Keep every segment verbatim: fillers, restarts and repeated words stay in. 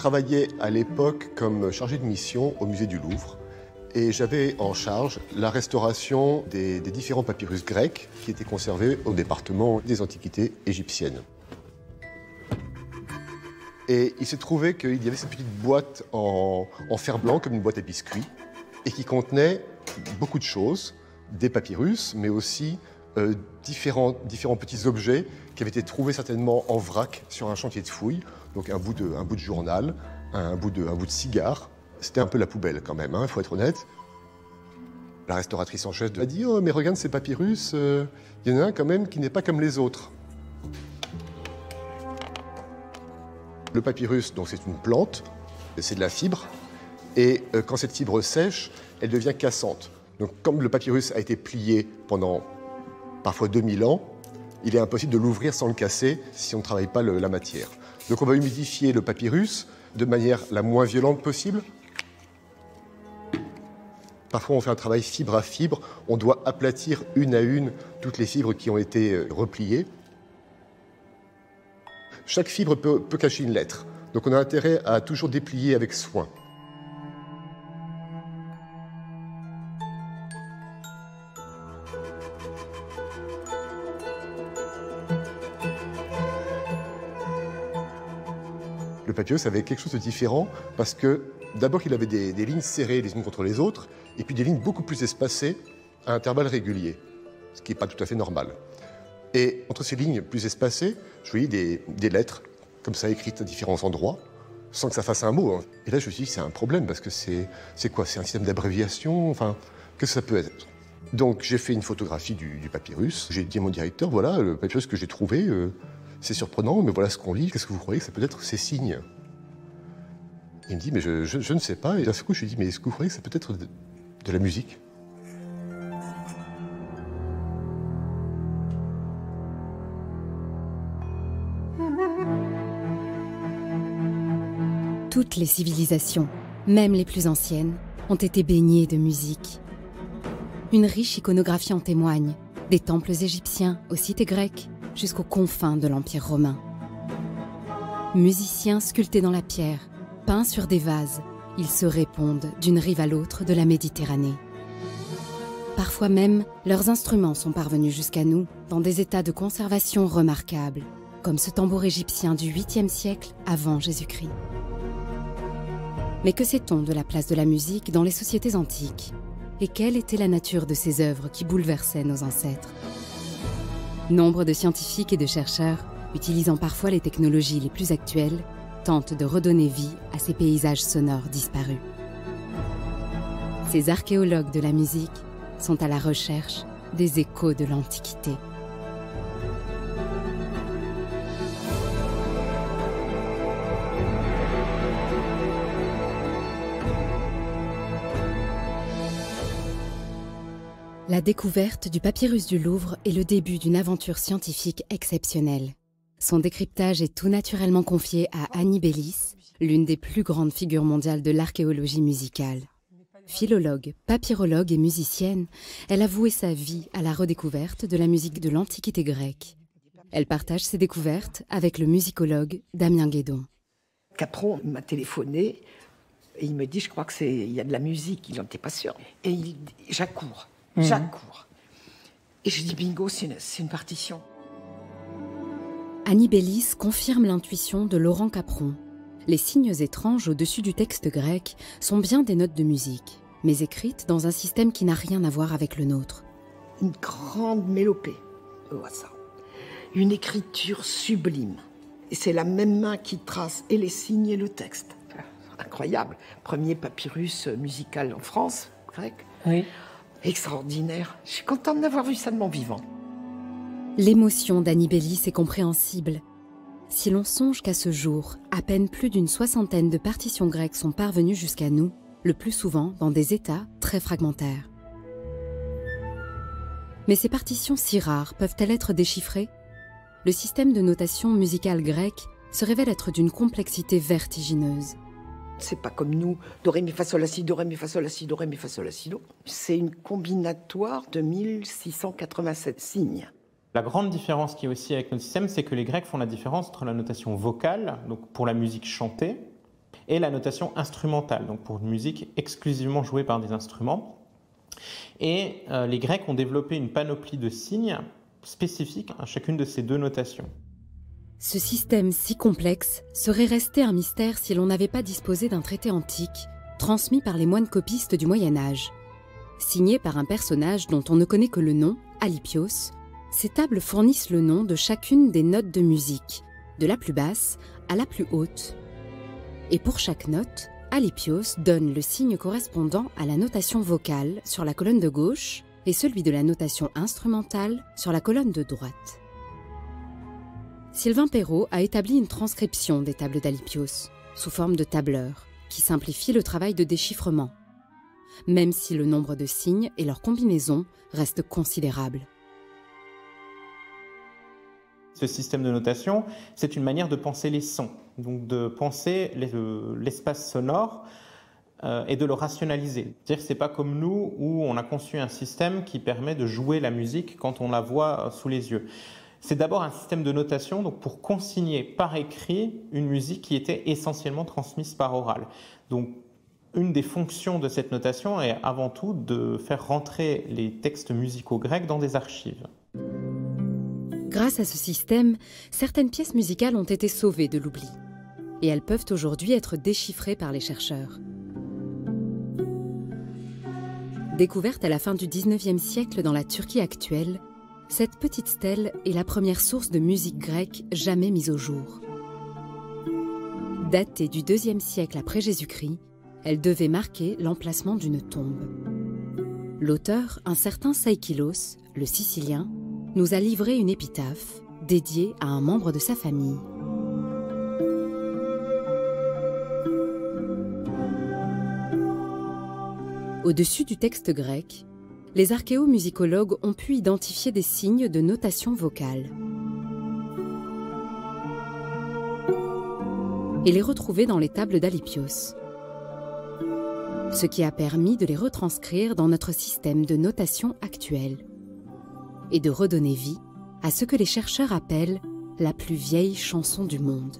travaillais à l'époque comme chargé de mission au musée du Louvre et j'avais en charge la restauration des, des différents papyrus grecs qui étaient conservés au département des antiquités égyptiennes. Et il s'est trouvé qu'il y avait cette petite boîte en, en fer blanc, comme une boîte à biscuits, et qui contenait beaucoup de choses, des papyrus, mais aussi euh, différents, différents petits objets qui avaient été trouvés certainement en vrac sur un chantier de fouilles. Donc un bout de, un bout de journal, un bout de, un bout de cigare. C'était un peu la poubelle quand même, il hein, faut être honnête. La restauratrice en chef a dit « Oh, mais regarde ces papyrus, il euh, y en a un quand même qui n'est pas comme les autres. » Le papyrus, donc c'est une plante, c'est de la fibre, et euh, quand cette fibre sèche, elle devient cassante. Donc comme le papyrus a été plié pendant parfois deux mille ans, il est impossible de l'ouvrir sans le casser si on ne travaille pas le, la matière. Donc on va humidifier le papyrus de manière la moins violente possible. Parfois on fait un travail fibre à fibre, on doit aplatir une à une toutes les fibres qui ont été euh, repliées. Chaque fibre peut, peut cacher une lettre, donc on a intérêt à toujours déplier avec soin. Le papyrus avait quelque chose de différent parce que d'abord il avait des, des lignes serrées les unes contre les autres et puis des lignes beaucoup plus espacées à intervalles réguliers, ce qui n'est pas tout à fait normal. Et entre ces lignes plus espacées, je voyais des, des lettres, comme ça, écrites à différents endroits, sans que ça fasse un mot. Hein. Et là, je me suis dit, c'est un problème, parce que c'est quoi? C'est un système d'abréviation? Enfin, qu'est-ce que ça peut être? Donc, j'ai fait une photographie du, du papyrus. J'ai dit à mon directeur, voilà, le papyrus que j'ai trouvé, euh, c'est surprenant, mais voilà ce qu'on lit. Qu'est-ce que vous croyez que ça peut être ces signes? Il me dit, mais je, je, je ne sais pas. Et d'un seul coup, je lui ai dit, mais est-ce que vous croyez que ça peut être de, de la musique? Toutes les civilisations, même les plus anciennes, ont été baignées de musique. Une riche iconographie en témoigne, des temples égyptiens aux cités grecques jusqu'aux confins de l'Empire romain. Musiciens sculptés dans la pierre, peints sur des vases, ils se répondent d'une rive à l'autre de la Méditerranée. Parfois même, leurs instruments sont parvenus jusqu'à nous dans des états de conservation remarquables, comme ce tambour égyptien du huitième siècle avant Jésus-Christ. Mais que sait-on de la place de la musique dans les sociétés antiques? Et quelle était la nature de ces œuvres qui bouleversaient nos ancêtres? Nombre de scientifiques et de chercheurs, utilisant parfois les technologies les plus actuelles, tentent de redonner vie à ces paysages sonores disparus. Ces archéologues de la musique sont à la recherche des échos de l'Antiquité. La découverte du papyrus du Louvre est le début d'une aventure scientifique exceptionnelle. Son décryptage est tout naturellement confié à Annie Bélis, l'une des plus grandes figures mondiales de l'archéologie musicale. Philologue, papyrologue et musicienne, elle a voué sa vie à la redécouverte de la musique de l'Antiquité grecque. Elle partage ses découvertes avec le musicologue Damien Guédon. Capron m'a téléphoné et il me dit, je crois que c'est, il y a de la musique, il n'en était pas sûr. Et il, j'accours. Mmh. J'accours. Et je dis bingo, c'est une, c'est une partition. Annie Bélis confirme l'intuition de Laurent Capron. Les signes étranges au-dessus du texte grec sont bien des notes de musique, mais écrites dans un système qui n'a rien à voir avec le nôtre. Une grande mélopée, on voit ça. Une écriture sublime. Et c'est la même main qui trace et les signes et le texte. Incroyable. Premier papyrus musical en France, grec. Oui. Extraordinaire. Je suis contente d'avoir vu ça de mon vivant. L'émotion d'Annie Bélis est compréhensible. Si l'on songe qu'à ce jour, à peine plus d'une soixantaine de partitions grecques sont parvenues jusqu'à nous, le plus souvent dans des états très fragmentaires. Mais ces partitions si rares peuvent-elles être déchiffrées? Le système de notation musicale grecque se révèle être d'une complexité vertigineuse. C'est pas comme nous, do, ré, mi, fa, sol, la, si, do, ré, mi, fa, sol, la, si, do, ré, mi, fa, sol, la, si, do. C'est une combinatoire de mille six cent quatre-vingt-sept signes. La grande différence qui est aussi avec notre système, c'est que les Grecs font la différence entre la notation vocale, donc pour la musique chantée, et la notation instrumentale, donc pour une musique exclusivement jouée par des instruments. Et euh, les Grecs ont développé une panoplie de signes spécifiques à chacune de ces deux notations. Ce système si complexe serait resté un mystère si l'on n'avait pas disposé d'un traité antique, transmis par les moines copistes du Moyen-Âge. Signé par un personnage dont on ne connaît que le nom, Alypios, ces tables fournissent le nom de chacune des notes de musique, de la plus basse à la plus haute. Et pour chaque note, Alypios donne le signe correspondant à la notation vocale sur la colonne de gauche et celui de la notation instrumentale sur la colonne de droite. Sylvain Perrault a établi une transcription des tables d'Alypios, sous forme de tableur, qui simplifie le travail de déchiffrement, même si le nombre de signes et leur combinaison restent considérables. Ce système de notation, c'est une manière de penser les sons, donc de penser l'espace sonore euh, et de le rationaliser. C'est-à-dire que ce n'est pas comme nous où on a conçu un système qui permet de jouer la musique quand on la voit sous les yeux. C'est d'abord un système de notation donc pour consigner par écrit une musique qui était essentiellement transmise par oral. Donc, une des fonctions de cette notation est avant tout de faire rentrer les textes musicaux grecs dans des archives. Grâce à ce système, certaines pièces musicales ont été sauvées de l'oubli. Et elles peuvent aujourd'hui être déchiffrées par les chercheurs. Découverte à la fin du dix-neuvième siècle dans la Turquie actuelle, cette petite stèle est la première source de musique grecque jamais mise au jour. Datée du deuxième siècle après Jésus-Christ, elle devait marquer l'emplacement d'une tombe. L'auteur, un certain Saïkilos, le Sicilien, nous a livré une épitaphe dédiée à un membre de sa famille. Au-dessus du texte grec, les archéomusicologues ont pu identifier des signes de notation vocale et les retrouver dans les tables d'Alypios, ce qui a permis de les retranscrire dans notre système de notation actuel et de redonner vie à ce que les chercheurs appellent la plus vieille chanson du monde.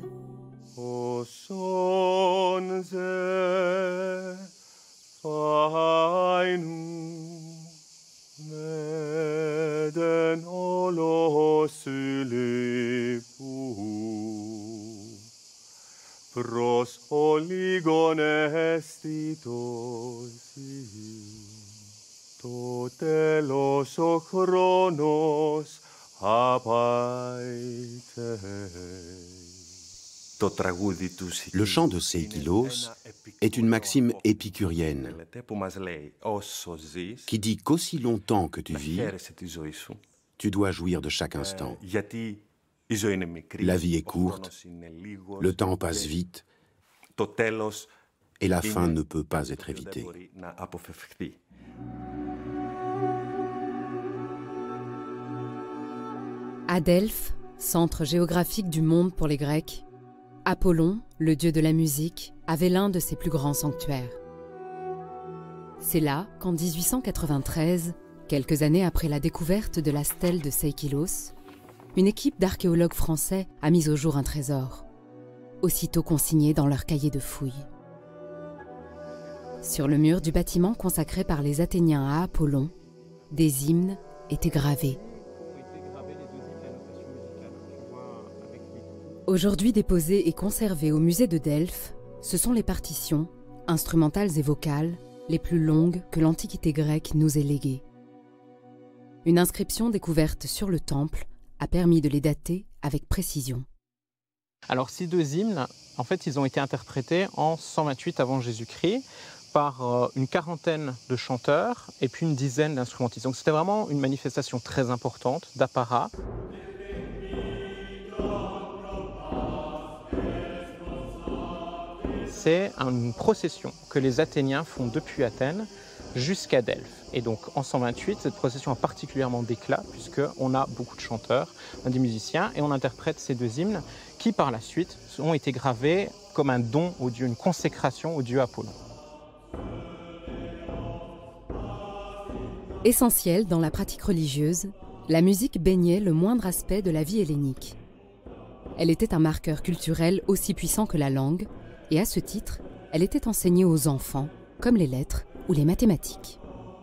Pros oligon estitos to telos o chronos apaite. Le chant de Saïkilos est une maxime épicurienne qui dit qu'aussi longtemps que tu vis, tu dois jouir de chaque instant. La vie est courte, le temps passe vite, et la fin ne peut pas être évitée. À Delphes, centre géographique du monde pour les Grecs, Apollon, le dieu de la musique, avait l'un de ses plus grands sanctuaires. C'est là qu'en dix-huit cent quatre-vingt-treize, quelques années après la découverte de la stèle de Saïkilos, une équipe d'archéologues français a mis au jour un trésor, aussitôt consigné dans leur cahier de fouilles. Sur le mur du bâtiment consacré par les Athéniens à Apollon, des hymnes étaient gravés. Aujourd'hui déposées et conservées au musée de Delphes, ce sont les partitions, instrumentales et vocales, les plus longues que l'Antiquité grecque nous ait léguées. Une inscription découverte sur le temple a permis de les dater avec précision. Alors ces deux hymnes, en fait, ils ont été interprétés en cent vingt-huit avant Jésus-Christ par une quarantaine de chanteurs et puis une dizaine d'instrumentistes. Donc c'était vraiment une manifestation très importante d'apparat. C'est une procession que les Athéniens font depuis Athènes jusqu'à Delphes. Et donc en cent vingt-huit, cette procession a particulièrement d'éclat puisqu'on a beaucoup de chanteurs, des musiciens, et on interprète ces deux hymnes qui par la suite ont été gravés comme un don au dieu, une consécration au dieu Apollon. Essentielle dans la pratique religieuse, la musique baignait le moindre aspect de la vie hellénique. Elle était un marqueur culturel aussi puissant que la langue, et à ce titre, elle était enseignée aux enfants, comme les lettres ou les mathématiques.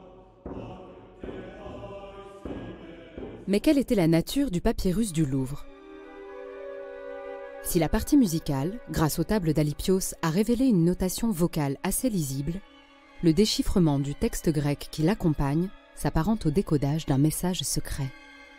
Mais quelle était la nature du papyrus du Louvre? Si la partie musicale, grâce aux tables d'Alypios, a révélé une notation vocale assez lisible, le déchiffrement du texte grec qui l'accompagne s'apparente au décodage d'un message secret.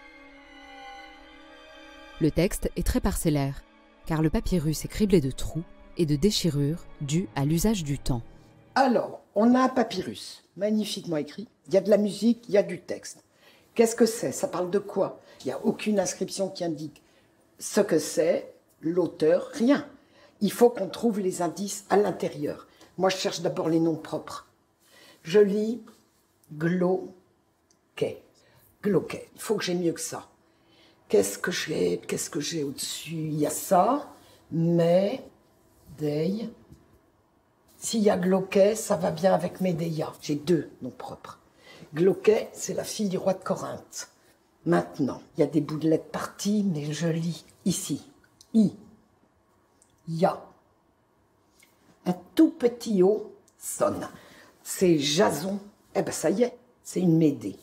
Le texte est très parcellaire, car le papyrus est criblé de trous et de déchirures dues à l'usage du temps. Alors, on a un papyrus, magnifiquement écrit. Il y a de la musique, il y a du texte. Qu'est-ce que c'est? Ça parle de quoi? Il n'y a aucune inscription qui indique ce que c'est, l'auteur, rien. Il faut qu'on trouve les indices à l'intérieur. Moi, je cherche d'abord les noms propres. Je lis Glauquet. Glauquet. Il faut que j'ai mieux que ça. Qu'est-ce que j'ai Qu'est-ce que j'ai au-dessus? Il y a ça, mais, Dei. S'il y a Glauquet, ça va bien avec Médéia. J'ai deux noms propres. Glauquet, c'est la fille du roi de Corinthe. Maintenant, il y a des bouts de lettres partis, mais je lis ici. I. Ya. Un tout petit O sonne. C'est Jason. Eh ben ça y est, c'est une Médée.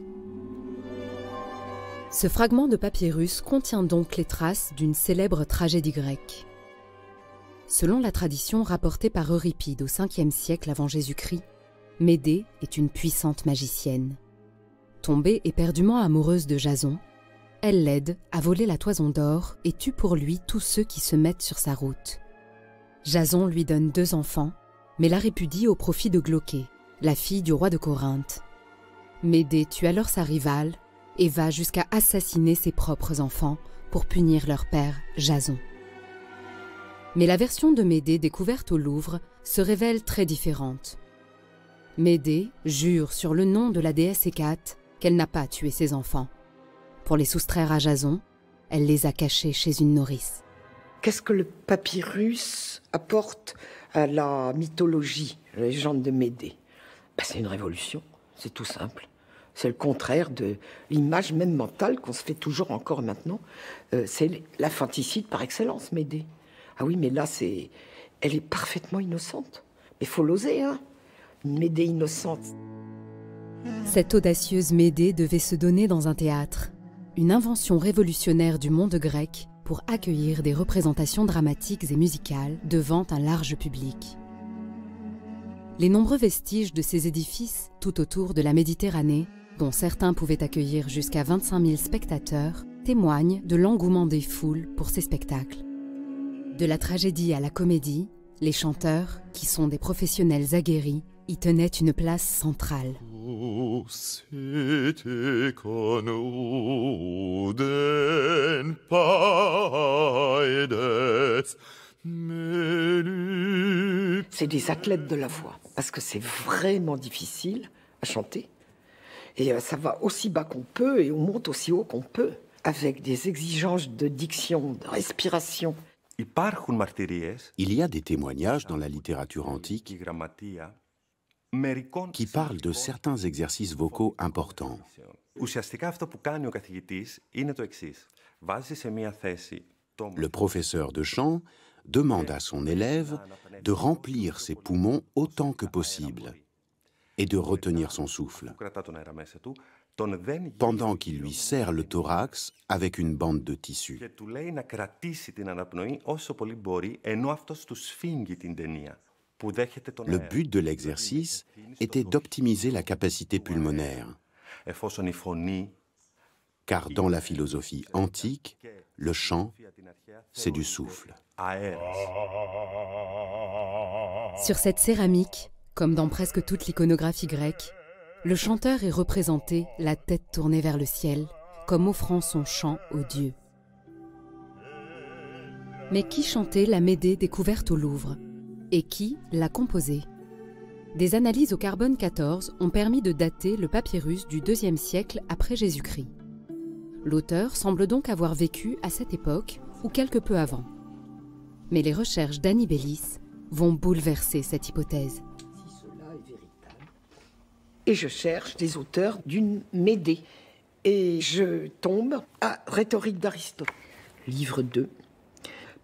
Ce fragment de papyrus contient donc les traces d'une célèbre tragédie grecque. Selon la tradition rapportée par Euripide au cinquième siècle avant Jésus-Christ, Médée est une puissante magicienne. Tombée éperdument amoureuse de Jason, elle l'aide à voler la toison d'or et tue pour lui tous ceux qui se mettent sur sa route. Jason lui donne deux enfants, mais la répudie au profit de Glauquet, la fille du roi de Corinthe. Médée tue alors sa rivale et va jusqu'à assassiner ses propres enfants pour punir leur père, Jason. Mais la version de Médée découverte au Louvre se révèle très différente. Médée jure sur le nom de la déesse Hécate qu'elle n'a pas tué ses enfants. Pour les soustraire à Jason, elle les a cachés chez une nourrice. Qu'est-ce que le papyrus apporte à la mythologie, la légende de Médée? Ben, c'est une révolution, c'est tout simple. C'est le contraire de l'image même mentale qu'on se fait toujours encore maintenant. Euh, c'est l'infanticide par excellence, Médée. Ah oui, mais là, c'est, elle est parfaitement innocente. Mais il faut l'oser, hein. Une Médée innocente. Cette audacieuse Médée devait se donner dans un théâtre, une invention révolutionnaire du monde grec pour accueillir des représentations dramatiques et musicales devant un large public. Les nombreux vestiges de ces édifices tout autour de la Méditerranée, dont certains pouvaient accueillir jusqu'à vingt-cinq mille spectateurs, témoignent de l'engouement des foules pour ces spectacles. De la tragédie à la comédie, les chanteurs, qui sont des professionnels aguerris, y tenaient une place centrale. C'est des athlètes de la voix, parce que c'est vraiment difficile à chanter. Et ça va aussi bas qu'on peut et on monte aussi haut qu'on peut, avec des exigences de diction, de respiration. Il y a des témoignages dans la littérature antique qui parlent de certains exercices vocaux importants. Le professeur de chant demande à son élève de remplir ses poumons autant que possible et de retenir son souffle, pendant qu'il lui serre le thorax avec une bande de tissu. Le but de l'exercice était d'optimiser la capacité pulmonaire, car dans la philosophie antique, le chant, c'est du souffle. Sur cette céramique, comme dans presque toute l'iconographie grecque, le chanteur est représenté la tête tournée vers le ciel, comme offrant son chant aux dieux. Mais qui chantait la Médée découverte au Louvre? Et qui l'a composée? Des analyses au carbone quatorze ont permis de dater le papyrus du deuxième siècle après Jésus-Christ. L'auteur semble donc avoir vécu à cette époque ou quelque peu avant. Mais les recherches d'Annie Bellis vont bouleverser cette hypothèse. Si cela est véritable. Et je cherche des auteurs d'une Médée. Et je tombe à Rhétorique d'Aristote, livre deux.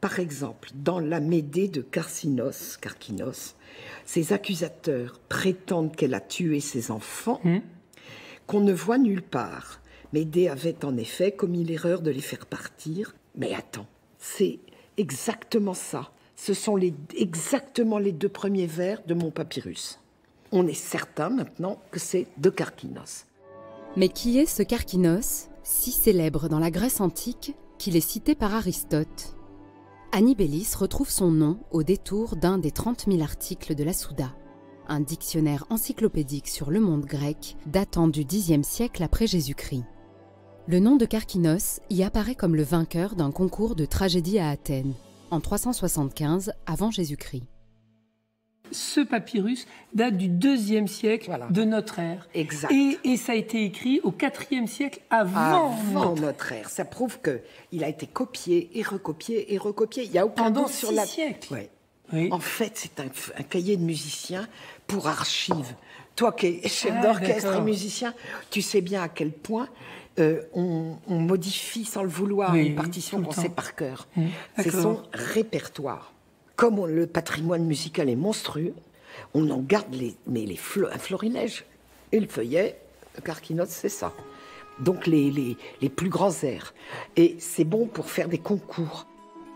Par exemple, dans la Médée de Carcinos, Carcinos, ses accusateurs prétendent qu'elle a tué ses enfants, mmh. qu'on ne voit nulle part. Médée avait en effet commis l'erreur de les faire partir. Mais attends, c'est exactement ça. Ce sont les, exactement les deux premiers vers de mon papyrus. On est certain maintenant que c'est de Carcinos. Mais qui est ce Carcinos, si célèbre dans la Grèce antique, qu'il est cité par Aristote? Annibélis retrouve son nom au détour d'un des trente mille articles de la Souda, un dictionnaire encyclopédique sur le monde grec datant du dixième siècle après Jésus-Christ. Le nom de Carcinos y apparaît comme le vainqueur d'un concours de tragédie à Athènes, en trois cent soixante-quinze avant Jésus-Christ. Ce papyrus date du deuxième siècle voilà. de notre ère. Exact. Et, et ça a été écrit au quatrième siècle avant, avant notre... notre ère. Ça prouve qu'il a été copié et recopié et recopié. Il n'y a aucun Pendant doute sur six la... siècles. Ouais. Oui. En fait, c'est un, un cahier de musicien pour archives. Toi qui es chef ah, d'orchestre et musicien, tu sais bien à quel point euh, on, on modifie sans le vouloir oui, une partition qu'on sait par cœur. Mmh. C'est son répertoire. Comme on, le patrimoine musical est monstrueux, on en garde les, mais les flo, un florilège. Et le feuillet, Carcinos, c'est ça. Donc les, les, les plus grands airs. Et c'est bon pour faire des concours.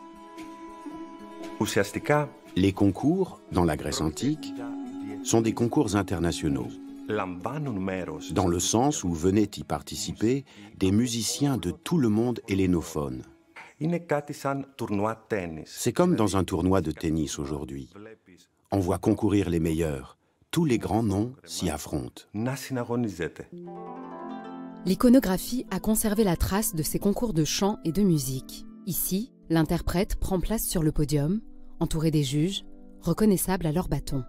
Les concours, dans la Grèce antique, sont des concours internationaux, dans le sens où venaient y participer des musiciens de tout le monde hellénophone. C'est comme dans un tournoi de tennis aujourd'hui. On voit concourir les meilleurs. Tous les grands noms s'y affrontent. L'iconographie a conservé la trace de ces concours de chant et de musique. Ici, l'interprète prend place sur le podium, entouré des juges, reconnaissables à leur bâton.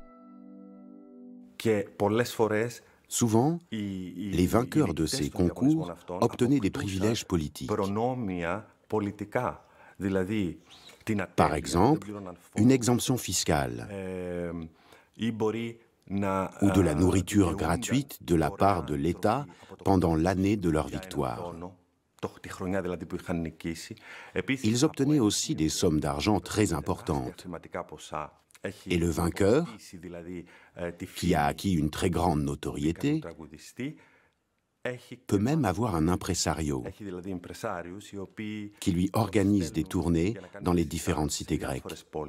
Souvent, les vainqueurs de ces concours obtenaient des privilèges politiques. Par exemple, une exemption fiscale ou de la nourriture gratuite de la part de l'État pendant l'année de leur victoire. Ils obtenaient aussi des sommes d'argent très importantes. Et le vainqueur, qui a acquis une très grande notoriété, peut même avoir un impresario qui lui organise des tournées dans les différentes cités grecques.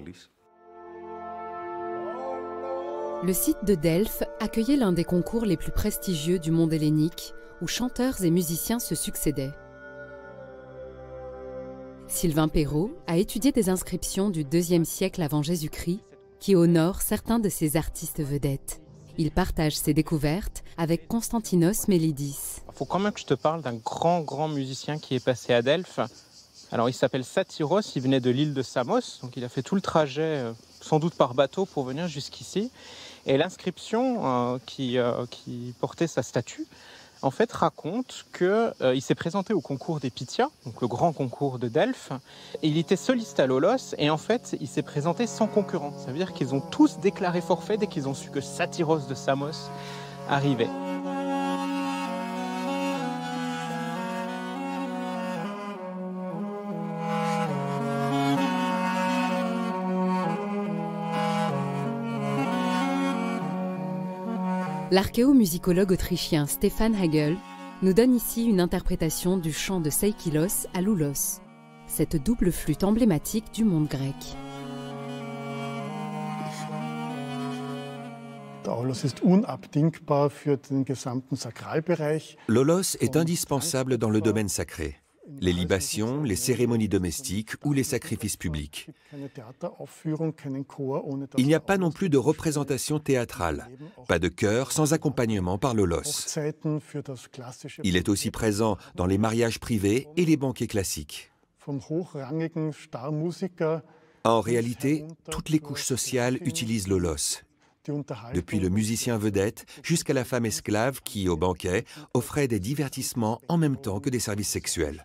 Le site de Delphes accueillait l'un des concours les plus prestigieux du monde hellénique, où chanteurs et musiciens se succédaient. Sylvain Perrault a étudié des inscriptions du deuxième siècle avant Jésus-Christ qui honorent certains de ces artistes vedettes. Il partage ses découvertes avec Konstantinos Melidis. Il faut quand même que je te parle d'un grand, grand musicien qui est passé à Delphes. Alors, il s'appelle Satyros, il venait de l'île de Samos, donc il a fait tout le trajet, sans doute par bateau, pour venir jusqu'ici. Et l'inscription euh, qui, euh, qui portait sa statue, en fait, raconte qu'il euh, s'est présenté au concours des Pythias, donc le grand concours de Delphes, et il était soliste à Lolos, et en fait, il s'est présenté sans concurrent. Ça veut dire qu'ils ont tous déclaré forfait dès qu'ils ont su que Satyros de Samos arrivait. L'archéomusicologue autrichien Stefan Hagel nous donne ici une interprétation du chant de Seikilos à Loulos, cette double flûte emblématique du monde grec. L'Olos est indispensable dans le domaine sacré. Les libations, les cérémonies domestiques ou les sacrifices publics. Il n'y a pas non plus de représentation théâtrale, pas de chœur sans accompagnement par l'Olos. Il est aussi présent dans les mariages privés et les banquets classiques. En réalité, toutes les couches sociales utilisent l'Olos, depuis le musicien vedette jusqu'à la femme esclave qui, au banquet, offrait des divertissements en même temps que des services sexuels.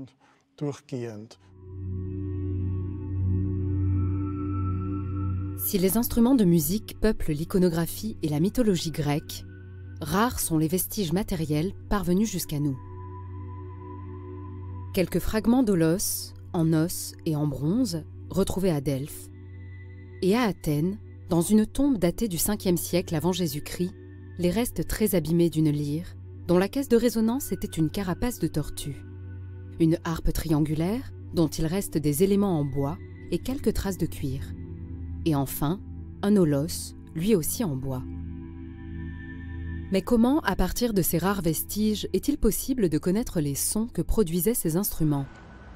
Si les instruments de musique peuplent l'iconographie et la mythologie grecque, rares sont les vestiges matériels parvenus jusqu'à nous. Quelques fragments d'Olos, en os et en bronze, retrouvée à Delphes, et à Athènes, dans une tombe datée du cinquième siècle avant Jésus-Christ, les restes très abîmés d'une lyre, dont la caisse de résonance était une carapace de tortue. Une harpe triangulaire, dont il reste des éléments en bois et quelques traces de cuir. Et enfin, un aulos, lui aussi en bois. Mais comment, à partir de ces rares vestiges, est-il possible de connaître les sons que produisaient ces instruments?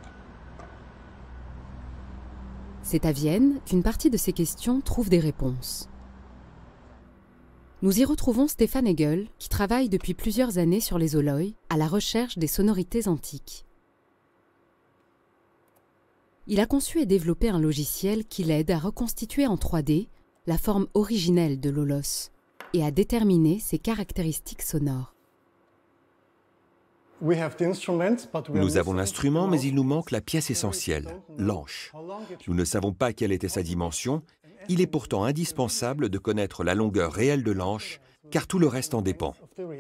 C'est à Vienne qu'une partie de ces questions trouve des réponses. Nous y retrouvons Stefan Hegel, qui travaille depuis plusieurs années sur les holoi, à la recherche des sonorités antiques. Il a conçu et développé un logiciel qui l'aide à reconstituer en trois D la forme originelle de l'holos et à déterminer ses caractéristiques sonores. Nous avons l'instrument, mais il nous manque la pièce essentielle, l'anche. Nous ne savons pas quelle était sa dimension. Il est pourtant indispensable de connaître la longueur réelle de l'anche, car tout le reste en dépend.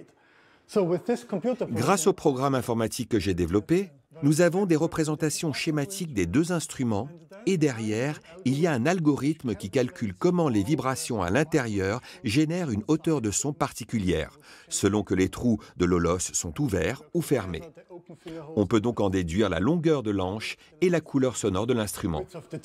Grâce au programme informatique que j'ai développé, nous avons des représentations schématiques des deux instruments et derrière, il y a un algorithme qui calcule comment les vibrations à l'intérieur génèrent une hauteur de son particulière, selon que les trous de l'holos sont ouverts ou fermés. On peut donc en déduire la longueur de l'anche et la couleur sonore de l'instrument.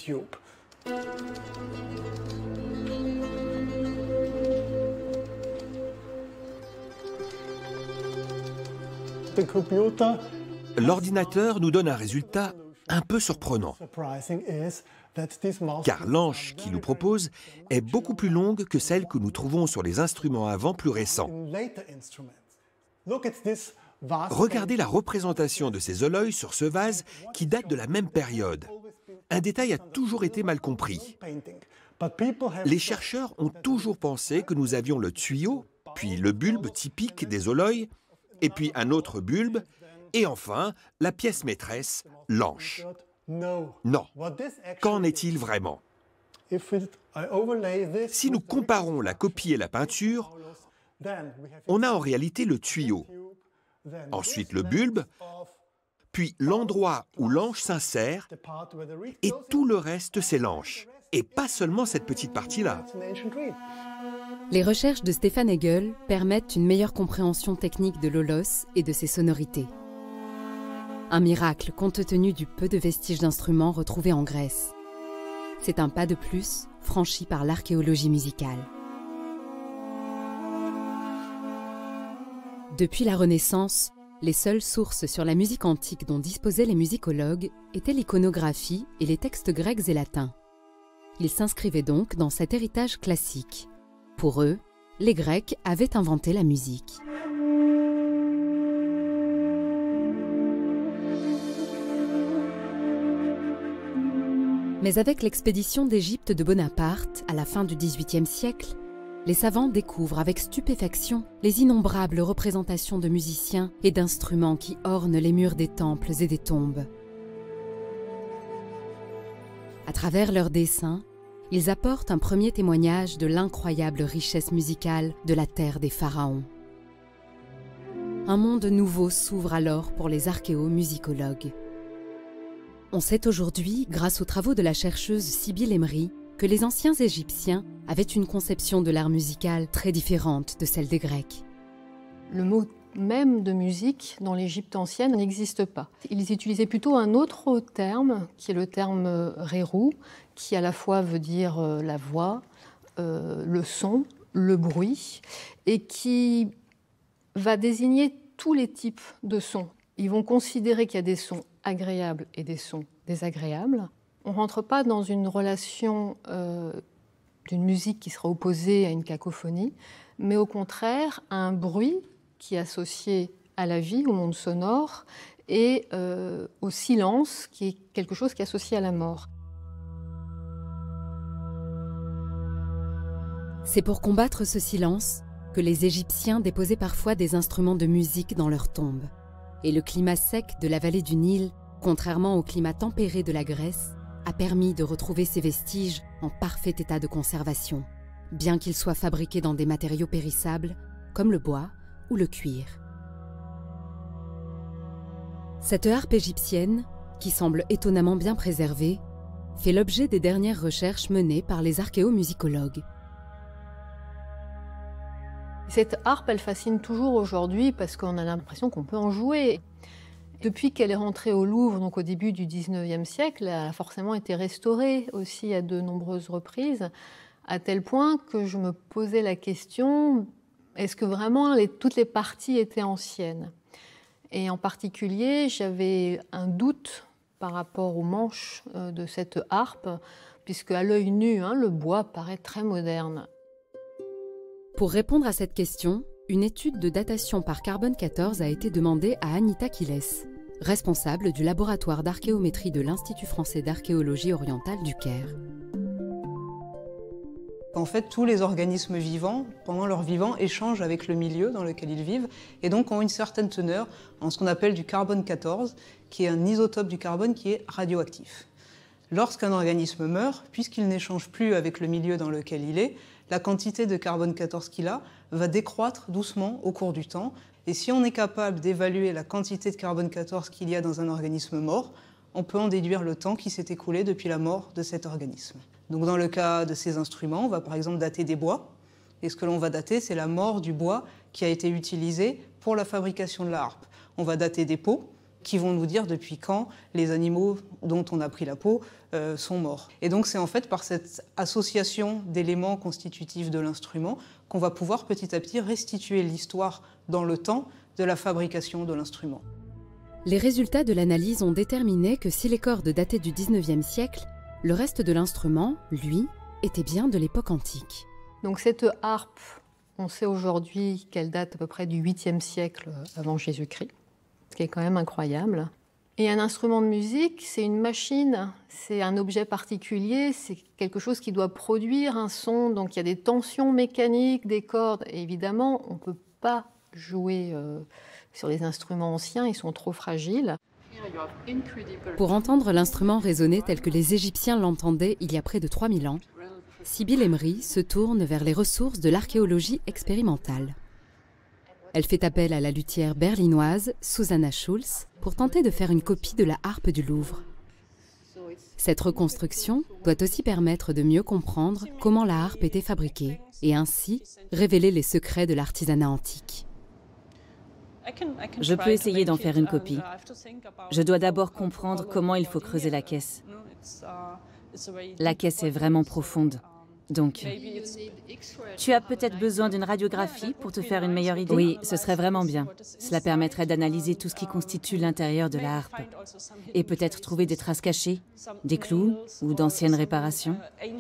L'ordinateur nous donne un résultat un peu surprenant, car l'anche qu'il nous propose est beaucoup plus longue que celle que nous trouvons sur les instruments à vent plus récents. Regardez la représentation de ces holoi sur ce vase qui date de la même période. Un détail a toujours été mal compris. Les chercheurs ont toujours pensé que nous avions le tuyau, puis le bulbe typique des holoi, et puis un autre bulbe, et enfin, la pièce maîtresse, l'anche. Non. Qu'en est-il vraiment? Si nous comparons la copie et la peinture, on a en réalité le tuyau, ensuite le bulbe, puis l'endroit où l'anche s'insère, et tout le reste c'est l'anche, et pas seulement cette petite partie-là. Les recherches de Stefan Hegel permettent une meilleure compréhension technique de l'holos et de ses sonorités. Un miracle compte tenu du peu de vestiges d'instruments retrouvés en Grèce. C'est un pas de plus franchi par l'archéologie musicale. Depuis la Renaissance, les seules sources sur la musique antique dont disposaient les musicologues étaient l'iconographie et les textes grecs et latins. Ils s'inscrivaient donc dans cet héritage classique. Pour eux, les Grecs avaient inventé la musique. Mais avec l'expédition d'Égypte de Bonaparte, à la fin du dix-huitième siècle, les savants découvrent avec stupéfaction les innombrables représentations de musiciens et d'instruments qui ornent les murs des temples et des tombes. À travers leurs dessins, ils apportent un premier témoignage de l'incroyable richesse musicale de la terre des pharaons. Un monde nouveau s'ouvre alors pour les archéomusicologues. On sait aujourd'hui, grâce aux travaux de la chercheuse Sybille Emery, que les anciens Égyptiens avaient une conception de l'art musical très différente de celle des Grecs. Le mot même de musique dans l'Égypte ancienne n'existe pas. Ils utilisaient plutôt un autre terme, qui est le terme rérou, qui à la fois veut dire la voix, euh, le son, le bruit, et qui va désigner tous les types de sons. Ils vont considérer qu'il y a des sons agréables et des sons désagréables. On ne rentre pas dans une relation euh, d'une musique qui serait opposée à une cacophonie, mais au contraire, un bruit qui est associé à la vie, au monde sonore, et euh, au silence, qui est quelque chose qui est associé à la mort. C'est pour combattre ce silence que les Égyptiens déposaient parfois des instruments de musique dans leurs tombes. Et le climat sec de la vallée du Nil, contrairement au climat tempéré de la Grèce, a permis de retrouver ces vestiges en parfait état de conservation, bien qu'ils soient fabriqués dans des matériaux périssables, comme le bois ou le cuir. Cette harpe égyptienne, qui semble étonnamment bien préservée, fait l'objet des dernières recherches menées par les archéomusicologues. Cette harpe, elle fascine toujours aujourd'hui parce qu'on a l'impression qu'on peut en jouer. Depuis qu'elle est rentrée au Louvre, donc au début du dix-neuvième siècle, elle a forcément été restaurée aussi à de nombreuses reprises, à tel point que je me posais la question, est-ce que vraiment les, toutes les parties étaient anciennes? Et en particulier, j'avais un doute par rapport aux manches de cette harpe, puisque à l'œil nu, hein, le bois paraît très moderne. Pour répondre à cette question, une étude de datation par carbone quatorze a été demandée à Anita Quiles, responsable du laboratoire d'archéométrie de l'Institut français d'archéologie orientale du Caire. En fait, tous les organismes vivants, pendant leur vivant, échangent avec le milieu dans lequel ils vivent et donc ont une certaine teneur en ce qu'on appelle du carbone quatorze, qui est un isotope du carbone qui est radioactif. Lorsqu'un organisme meurt, puisqu'il n'échange plus avec le milieu dans lequel il est, la quantité de carbone quatorze qu'il a va décroître doucement au cours du temps. Et si on est capable d'évaluer la quantité de carbone quatorze qu'il y a dans un organisme mort, on peut en déduire le temps qui s'est écoulé depuis la mort de cet organisme. Donc dans le cas de ces instruments, on va par exemple dater des bois. Et ce que l'on va dater, c'est la mort du bois qui a été utilisé pour la fabrication de la harpe. On va dater des peaux, qui vont nous dire depuis quand les animaux dont on a pris la peau euh, sont morts. Et donc c'est en fait par cette association d'éléments constitutifs de l'instrument qu'on va pouvoir petit à petit restituer l'histoire dans le temps de la fabrication de l'instrument. Les résultats de l'analyse ont déterminé que si les cordes dataient du dix-neuvième siècle, le reste de l'instrument, lui, était bien de l'époque antique. Donc cette harpe, on sait aujourd'hui qu'elle date à peu près du huitième siècle avant Jésus-Christ, ce qui est quand même incroyable. Et un instrument de musique, c'est une machine, c'est un objet particulier, c'est quelque chose qui doit produire un son, donc il y a des tensions mécaniques, des cordes, et évidemment, on ne peut pas jouer euh, sur les instruments anciens, ils sont trop fragiles. Pour entendre l'instrument résonner tel que les Égyptiens l'entendaient il y a près de trois mille ans, Sybille Emery se tourne vers les ressources de l'archéologie expérimentale. Elle fait appel à la luthière berlinoise Susanna Schulz pour tenter de faire une copie de la harpe du Louvre. Cette reconstruction doit aussi permettre de mieux comprendre comment la harpe était fabriquée et ainsi révéler les secrets de l'artisanat antique. Je peux essayer d'en faire une copie. Je dois d'abord comprendre comment il faut creuser la caisse. La caisse est vraiment profonde. Donc, tu as peut-être besoin d'une radiographie pour te faire une meilleure idée? Oui, ce serait vraiment bien. Cela permettrait d'analyser tout ce qui constitue l'intérieur de la harpe. Et peut-être trouver des traces cachées, des clous ou d'anciennes réparations.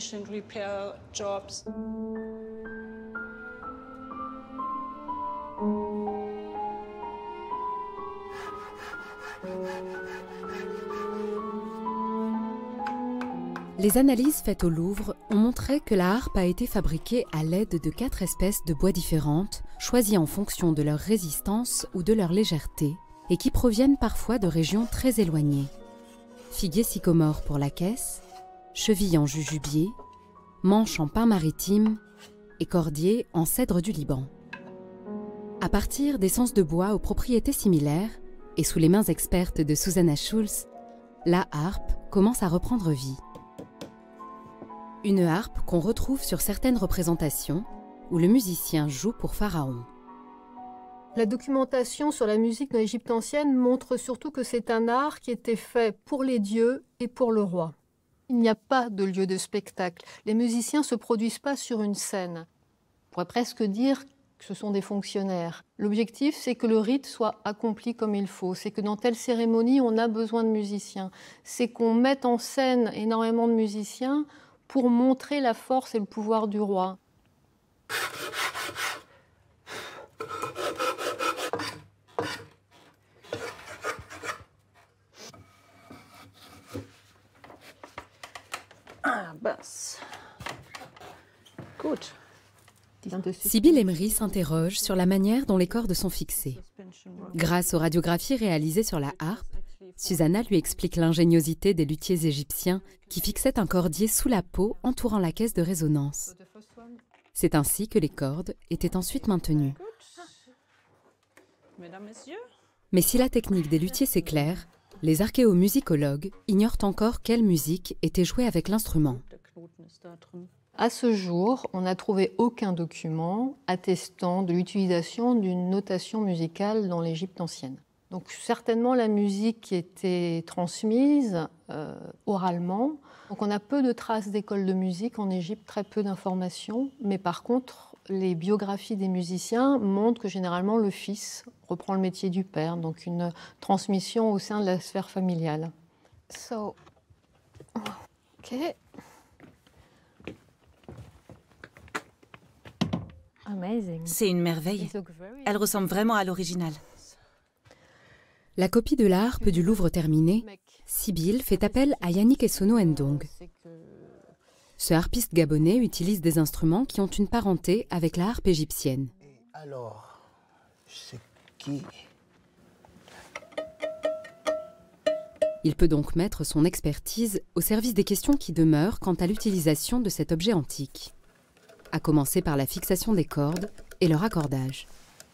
Les analyses faites au Louvre ont montré que la harpe a été fabriquée à l'aide de quatre espèces de bois différentes, choisies en fonction de leur résistance ou de leur légèreté, et qui proviennent parfois de régions très éloignées. Figuier sycomore pour la caisse, cheville en jujubier, manche en pin maritime et cordier en cèdre du Liban. À partir d'essences de bois aux propriétés similaires, et sous les mains expertes de Susanna Schulz, la harpe commence à reprendre vie. Une harpe qu'on retrouve sur certaines représentations où le musicien joue pour Pharaon. La documentation sur la musique dans l'Égypte ancienne montre surtout que c'est un art qui était fait pour les dieux et pour le roi. Il n'y a pas de lieu de spectacle. Les musiciens ne se produisent pas sur une scène. On pourrait presque dire que ce sont des fonctionnaires. L'objectif, c'est que le rite soit accompli comme il faut. C'est que dans telle cérémonie, on a besoin de musiciens. C'est qu'on mette en scène énormément de musiciens pour montrer la force et le pouvoir du roi. Ah, basse. Good. Sybille Emery s'interroge sur la manière dont les cordes sont fixées. Grâce aux radiographies réalisées sur la harpe, Susanna lui explique l'ingéniosité des luthiers égyptiens qui fixaient un cordier sous la peau entourant la caisse de résonance. C'est ainsi que les cordes étaient ensuite maintenues. Mais si la technique des luthiers s'éclaire, Les archéomusicologues ignorent encore quelle musique était jouée avec l'instrument. À ce jour, on n'a trouvé aucun document attestant de l'utilisation d'une notation musicale dans l'Égypte ancienne. Donc certainement la musique était transmise euh, oralement. Donc on a peu de traces d'écoles de musique en Égypte, très peu d'informations. Mais par contre, les biographies des musiciens montrent que généralement le fils reprend le métier du père, donc une transmission au sein de la sphère familiale. So, ok. C'est une merveille. Elle ressemble vraiment à l'original. La copie de la harpe du Louvre terminée, Sybille fait appel à Yannick Essonneau Ndong. Ce harpiste gabonais utilise des instruments qui ont une parenté avec la harpe égyptienne. Alors, c'est qui? Il peut donc mettre son expertise au service des questions qui demeurent quant à l'utilisation de cet objet antique, à commencer par la fixation des cordes et leur accordage.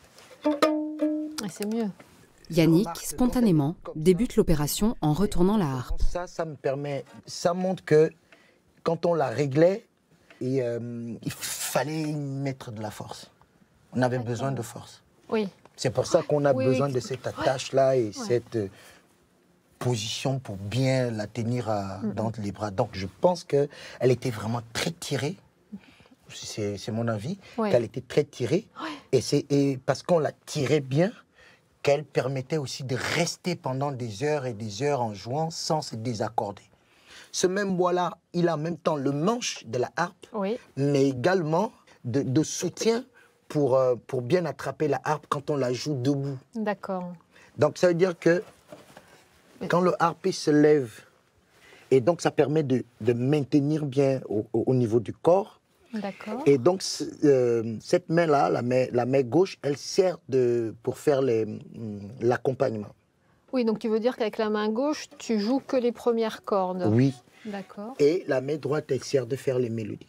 C'est mieux. Yannick, spontanément, débute l'opération en retournant la harpe. Ça, ça me permet, ça montre que quand on la réglait, et, euh, il fallait y mettre de la force. On avait besoin de force. Oui. C'est pour ça qu'on a oui, besoin oui. de cette attache-là et ouais. cette euh, position pour bien la tenir à, mm-hmm. dans les bras. Donc je pense qu'elle était vraiment très tirée. C'est mon avis, ouais. qu'elle était très tirée. Ouais. Et c'est parce qu'on la tirait bien qu'elle permettait aussi de rester pendant des heures et des heures en jouant sans se désaccorder. Ce même bois-là, il a en même temps le manche de la harpe, oui. mais également de, de soutien pour, euh, pour bien attraper la harpe quand on la joue debout. D'accord. Donc ça veut dire que quand le harpiste se lève, et donc ça permet de, de maintenir bien au, au niveau du corps. D'accord. Et donc euh, cette main-là, la main, la main gauche, elle sert de, pour faire l'accompagnement. Oui, donc tu veux dire qu'avec la main gauche, tu joues que les premières cordes. Oui. D'accord. Et la main droite, elle sert de faire les mélodies.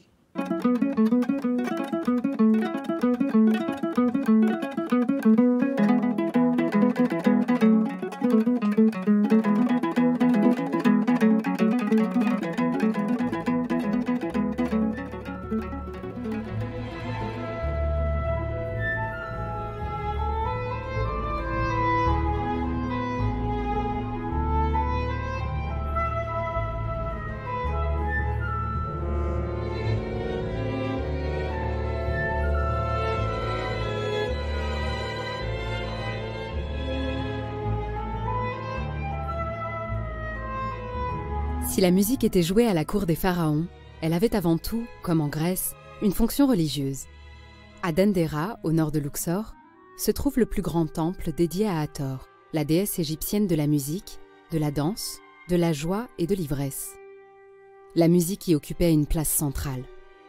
Si la musique était jouée à la cour des pharaons, elle avait avant tout, comme en Grèce, une fonction religieuse. À Dendera, au nord de Luxor, se trouve le plus grand temple dédié à Hathor, la déesse égyptienne de la musique, de la danse, de la joie et de l'ivresse. La musique y occupait une place centrale.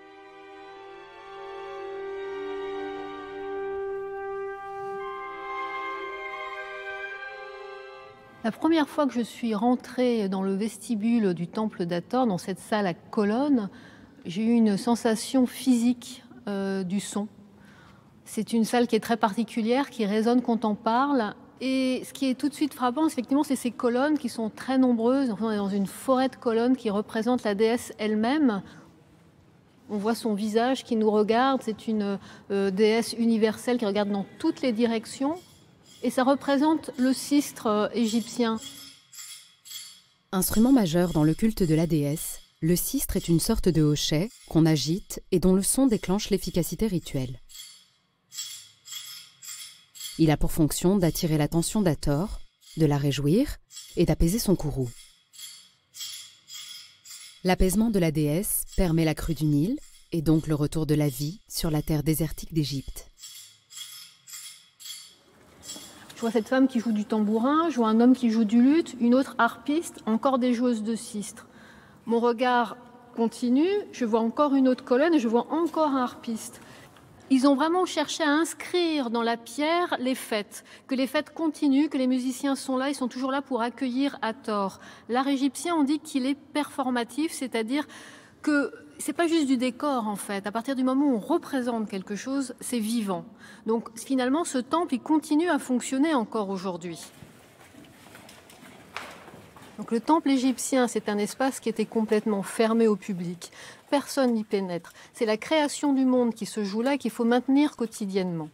La première fois que je suis rentrée dans le vestibule du temple d'Hathor, dans cette salle à colonnes, j'ai eu une sensation physique euh, du son. C'est une salle qui est très particulière, qui résonne quand on parle. Et ce qui est tout de suite frappant, effectivement, c'est ces colonnes qui sont très nombreuses. Enfin, on est dans une forêt de colonnes qui représente la déesse elle-même. On voit son visage qui nous regarde. C'est une euh, déesse universelle qui regarde dans toutes les directions. Et ça représente le sistre égyptien. Instrument majeur dans le culte de la déesse, le sistre est une sorte de hochet qu'on agite et dont le son déclenche l'efficacité rituelle. Il a pour fonction d'attirer l'attention d'Hathor, de la réjouir et d'apaiser son courroux. L'apaisement de la déesse permet la crue du Nil et donc le retour de la vie sur la terre désertique d'Égypte. Je vois cette femme qui joue du tambourin, je vois un homme qui joue du luth, une autre harpiste, encore des joueuses de sistre. Mon regard continue, je vois encore une autre colonne et je vois encore un harpiste. Ils ont vraiment cherché à inscrire dans la pierre les fêtes, que les fêtes continuent, que les musiciens sont là, ils sont toujours là pour accueillir Hathor. L'art égyptien, on dit qu'il est performatif, c'est-à-dire que c'est pas juste du décor en fait. À partir du moment où on représente quelque chose, c'est vivant. Donc finalement, ce temple, il continue à fonctionner encore aujourd'hui. Donc le temple égyptien, c'est un espace qui était complètement fermé au public. Personne n'y pénètre. C'est la création du monde qui se joue là, qu'il faut maintenir quotidiennement.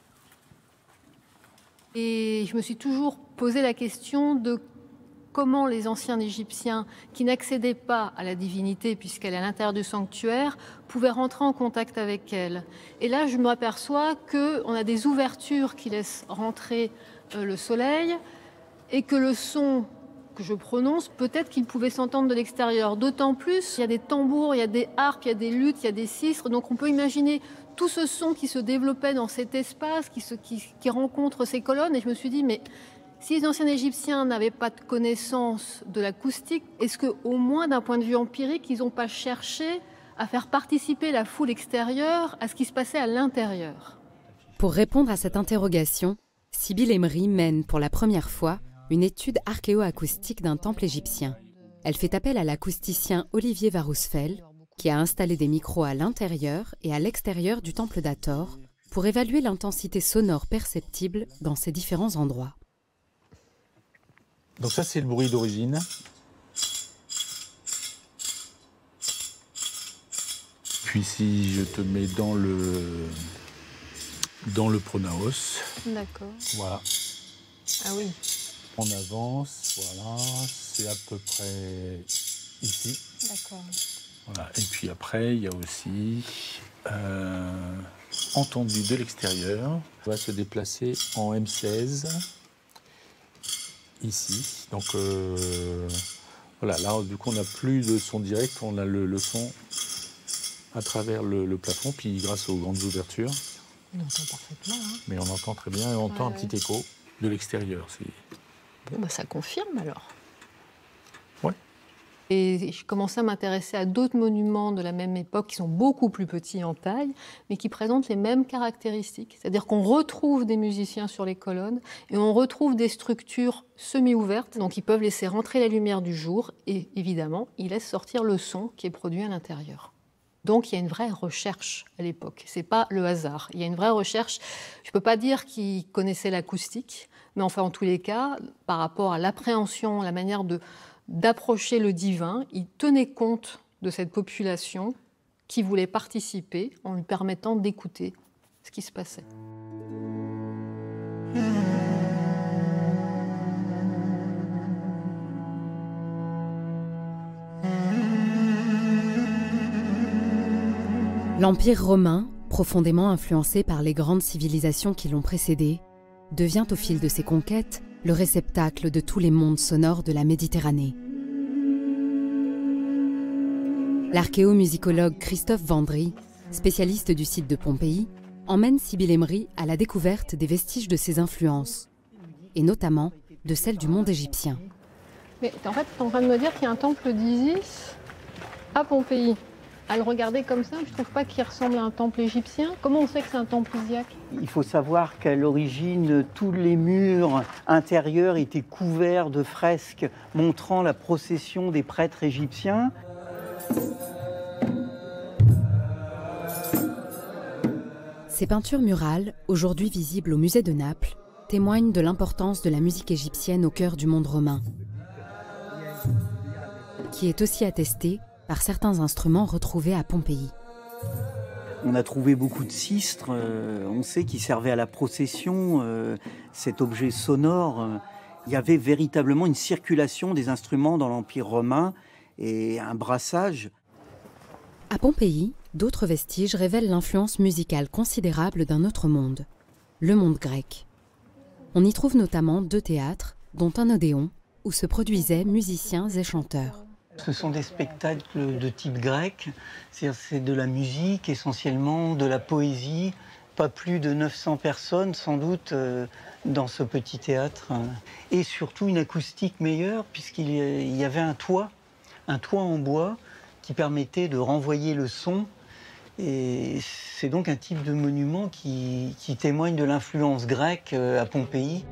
Et je me suis toujours posé la question de comment les anciens Égyptiens, qui n'accédaient pas à la divinité puisqu'elle est à l'intérieur du sanctuaire, pouvaient rentrer en contact avec elle. Et là, je m'aperçois qu'on a des ouvertures qui laissent rentrer euh, le soleil et que le son que je prononce, peut-être qu'il pouvait s'entendre de l'extérieur. D'autant plus, il y a des tambours, il y a des harpes, il y a des luttes, il y a des sistres. Donc on peut imaginer tout ce son qui se développait dans cet espace, qui, se, qui, qui rencontre ces colonnes. Et je me suis dit, mais si les anciens Égyptiens n'avaient pas de connaissance de l'acoustique, est-ce qu'au moins d'un point de vue empirique, ils n'ont pas cherché à faire participer la foule extérieure à ce qui se passait à l'intérieur? Pour répondre à cette interrogation, Sybille Emery mène pour la première fois une étude archéo-acoustique d'un temple égyptien. Elle fait appel à l'acousticien Olivier Varousfel, qui a installé des micros à l'intérieur et à l'extérieur du temple d'Hathor pour évaluer l'intensité sonore perceptible dans ces différents endroits. Donc ça, c'est le bruit d'origine. Puis si je te mets dans le, dans le pronaos. D'accord. Voilà. Ah oui. On avance, voilà, c'est à peu près ici. D'accord. Voilà. Et puis après, il y a aussi euh, entendu de l'extérieur. On va se déplacer en M seize. Ici, donc euh, voilà, là du coup on n'a plus de son direct, on a le, le son à travers le, le plafond, puis grâce aux grandes ouvertures. On entend parfaitement. Hein. Mais on entend très bien et on entend ouais, un ouais. petit écho de l'extérieur. Bon, bah, ça confirme alors. Ouais. Et je commençais à m'intéresser à d'autres monuments de la même époque qui sont beaucoup plus petits en taille, mais qui présentent les mêmes caractéristiques. C'est-à-dire qu'on retrouve des musiciens sur les colonnes et on retrouve des structures semi-ouvertes, donc ils peuvent laisser rentrer la lumière du jour et évidemment, ils laissent sortir le son qui est produit à l'intérieur. Donc il y a une vraie recherche à l'époque, c'est pas le hasard. Il y a une vraie recherche, je peux pas dire qu'ils connaissaient l'acoustique, mais enfin en tous les cas, par rapport à l'appréhension, la manière de d'approcher le divin, il tenait compte de cette population qui voulait participer en lui permettant d'écouter ce qui se passait. L'Empire romain, profondément influencé par les grandes civilisations qui l'ont précédé, devient au fil de ses conquêtes le réceptacle de tous les mondes sonores de la Méditerranée. L'archéomusicologue Christophe Vendry, spécialiste du site de Pompéi, emmène Sybille Emery à la découverte des vestiges de ses influences, et notamment de celles du monde égyptien. Mais en fait, tu es en train de me dire qu'il y a un temple d'Isis à Pompéi. À le regarder comme ça, je ne trouve pas qu'il ressemble à un temple égyptien. Comment on sait que c'est un temple isiaque? Il faut savoir qu'à l'origine, tous les murs intérieurs étaient couverts de fresques montrant la procession des prêtres égyptiens. Ces peintures murales, aujourd'hui visibles au musée de Naples, témoignent de l'importance de la musique égyptienne au cœur du monde romain, qui est aussi attestée par certains instruments retrouvés à Pompéi. On a trouvé beaucoup de sistres, euh, on sait qu'ils servaient à la procession, euh, cet objet sonore. Euh, il y avait véritablement une circulation des instruments dans l'Empire romain et un brassage. À Pompéi, d'autres vestiges révèlent l'influence musicale considérable d'un autre monde, le monde grec. On y trouve notamment deux théâtres, dont un odéon, où se produisaient musiciens et chanteurs. Ce sont des spectacles de type grec, c'est-à-dire c'est de la musique, essentiellement de la poésie, pas plus de neuf cents personnes sans doute euh, dans ce petit théâtre, et surtout une acoustique meilleure puisqu'il y avait un toit, un toit en bois qui permettait de renvoyer le son, et c'est donc un type de monument qui, qui témoigne de l'influence grecque à Pompéi.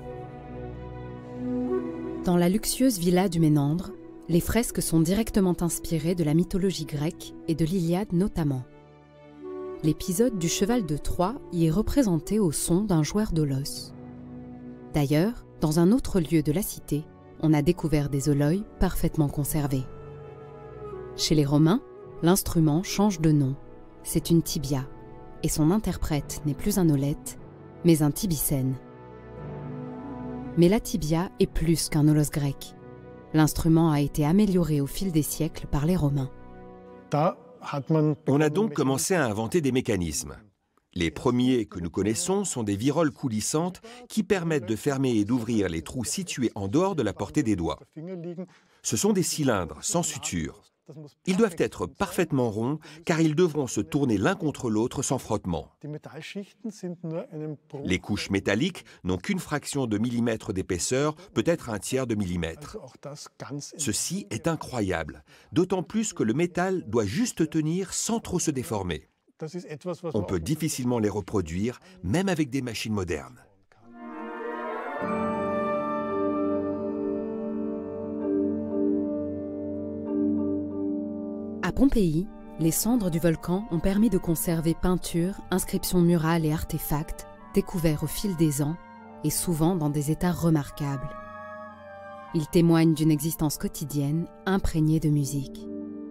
Dans la luxueuse villa du Ménandre, les fresques sont directement inspirées de la mythologie grecque et de l'Iliade notamment. L'épisode du cheval de Troie y est représenté au son d'un joueur d'Aulos. D'ailleurs, dans un autre lieu de la cité, on a découvert des holoi parfaitement conservés. Chez les Romains, l'instrument change de nom. C'est une tibia, et son interprète n'est plus un aulette, mais un tibicène. Mais la tibia est plus qu'un holos grec. L'instrument a été amélioré au fil des siècles par les Romains. On a donc commencé à inventer des mécanismes. Les premiers que nous connaissons sont des viroles coulissantes qui permettent de fermer et d'ouvrir les trous situés en dehors de la portée des doigts. Ce sont des cylindres sans suture. Ils doivent être parfaitement ronds car ils devront se tourner l'un contre l'autre sans frottement. Les couches métalliques n'ont qu'une fraction de millimètre d'épaisseur, peut-être un tiers de millimètre. Ceci est incroyable, d'autant plus que le métal doit juste tenir sans trop se déformer. On peut difficilement les reproduire, même avec des machines modernes. À Pompéi, les cendres du volcan ont permis de conserver peintures, inscriptions murales et artefacts découverts au fil des ans et souvent dans des états remarquables. Ils témoignent d'une existence quotidienne imprégnée de musique.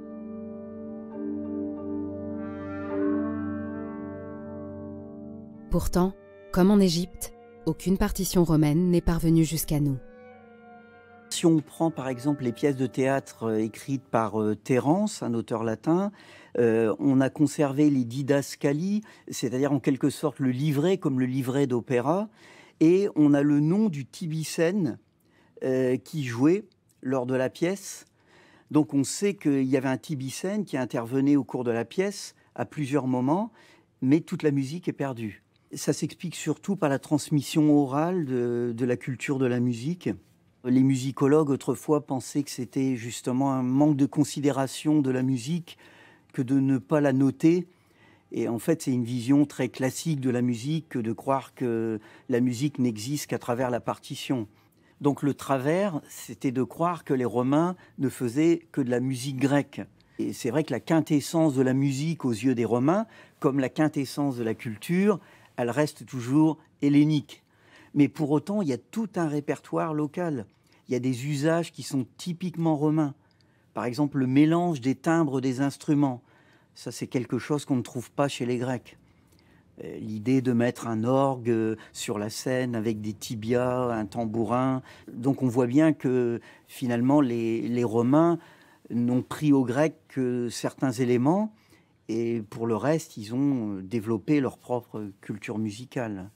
Pourtant, comme en Égypte, aucune partition romaine n'est parvenue jusqu'à nous. Si on prend par exemple les pièces de théâtre écrites par euh, Terence, un auteur latin, euh, on a conservé les didascalies, c'est-à-dire en quelque sorte le livret comme le livret d'opéra, et on a le nom du tibicène euh, qui jouait lors de la pièce. Donc on sait qu'il y avait un tibicène qui intervenait au cours de la pièce à plusieurs moments, mais toute la musique est perdue. Ça s'explique surtout par la transmission orale de, de la culture de la musique. Les musicologues autrefois pensaient que c'était justement un manque de considération de la musique que de ne pas la noter. Et en fait, c'est une vision très classique de la musique que de croire que la musique n'existe qu'à travers la partition. Donc le travers, c'était de croire que les Romains ne faisaient que de la musique grecque. Et c'est vrai que la quintessence de la musique aux yeux des Romains, comme la quintessence de la culture, elle reste toujours hellénique. Mais pour autant, il y a tout un répertoire local. Il y a des usages qui sont typiquement romains. Par exemple, le mélange des timbres des instruments. Ça, c'est quelque chose qu'on ne trouve pas chez les Grecs. L'idée de mettre un orgue sur la scène avec des tibias, un tambourin. Donc on voit bien que finalement, les, les Romains n'ont pris aux Grecs que certains éléments. Et pour le reste, ils ont développé leur propre culture musicale.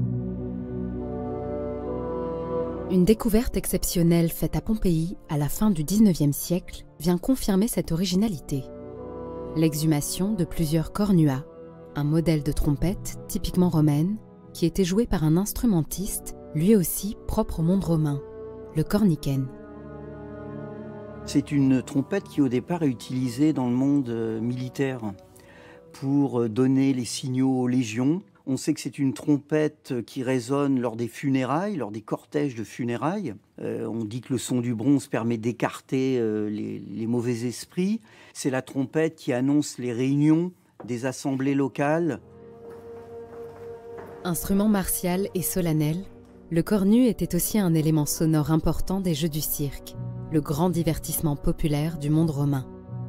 Une découverte exceptionnelle faite à Pompéi à la fin du dix-neuvième siècle vient confirmer cette originalité. L'exhumation de plusieurs cornuas, un modèle de trompette typiquement romaine qui était joué par un instrumentiste lui aussi propre au monde romain, le corniken. C'est une trompette qui au départ est utilisée dans le monde militaire pour donner les signaux aux légions. On sait que c'est une trompette qui résonne lors des funérailles, lors des cortèges de funérailles. Euh, on dit que le son du bronze permet d'écarter euh, les, les mauvais esprits. C'est la trompette qui annonce les réunions des assemblées locales. Instrument martial et solennel, le cornu était aussi un élément sonore important des jeux du cirque, le grand divertissement populaire du monde romain.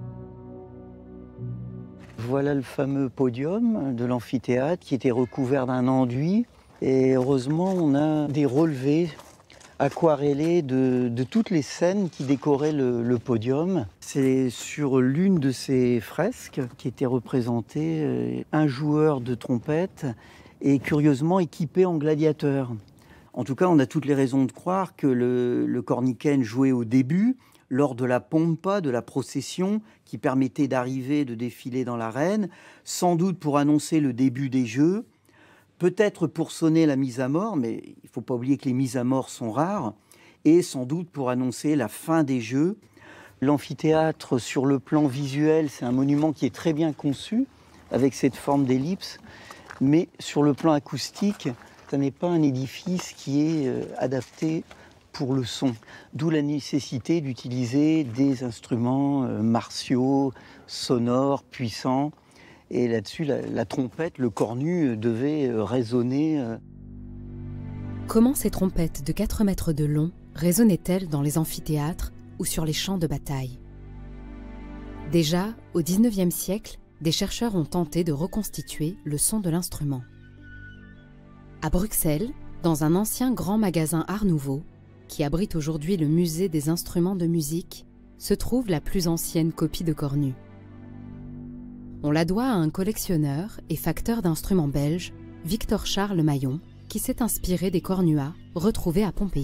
Voilà le fameux podium de l'amphithéâtre qui était recouvert d'un enduit. Et heureusement, on a des relevés aquarellés de, de toutes les scènes qui décoraient le, le podium. C'est sur l'une de ces fresques qui était représenté euh, un joueur de trompette et curieusement équipé en gladiateur. En tout cas, on a toutes les raisons de croire que le, le corniken jouait au début, lors de la pompa, de la procession qui permettait d'arriver, de défiler dans l'arène, sans doute pour annoncer le début des jeux, peut-être pour sonner la mise à mort, mais il ne faut pas oublier que les mises à mort sont rares, et sans doute pour annoncer la fin des jeux. L'amphithéâtre, sur le plan visuel, c'est un monument qui est très bien conçu, avec cette forme d'ellipse, mais sur le plan acoustique, ce n'est pas un édifice qui est adapté pour le son. D'où la nécessité d'utiliser des instruments euh, martiaux, sonores, puissants. Et là-dessus, la, la trompette, le cornu, devait euh, résonner. Euh. Comment ces trompettes de quatre mètres de long résonnait-elle dans les amphithéâtres ou sur les champs de bataille. Déjà, au dix-neuvième siècle, des chercheurs ont tenté de reconstituer le son de l'instrument. À Bruxelles, dans un ancien grand magasin Art Nouveau, qui abrite aujourd'hui le musée des instruments de musique, se trouve la plus ancienne copie de cornu. On la doit à un collectionneur et facteur d'instruments belge, Victor Charles Maillon, qui s'est inspiré des cornuas retrouvés à Pompéi.